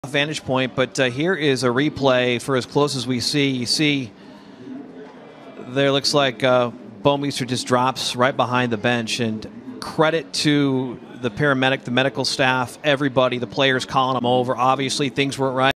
vantage point, but here is a replay for as close as we see. You see there looks like Bouwmeester just drops right behind the bench, and credit to the paramedic, the medical staff, everybody, the players calling him over. Obviously things weren't right.